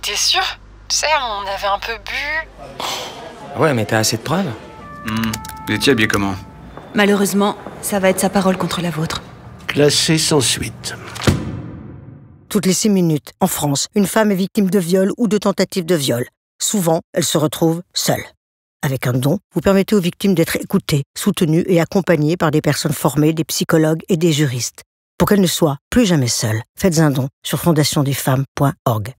T'es sûr? Tu sais, on avait un peu bu. Ouais, mais t'as assez de preuves? Vous étiez habillé comment? Malheureusement, ça va être sa parole contre la vôtre. Classé sans suite. Toutes les 6 minutes, en France, une femme est victime de viol ou de tentative de viol. Souvent, elle se retrouve seule. Avec un don, vous permettez aux victimes d'être écoutées, soutenues et accompagnées par des personnes formées, des psychologues et des juristes. Pour qu'elles ne soient plus jamais seules, faites un don sur fondationdesfemmes.org.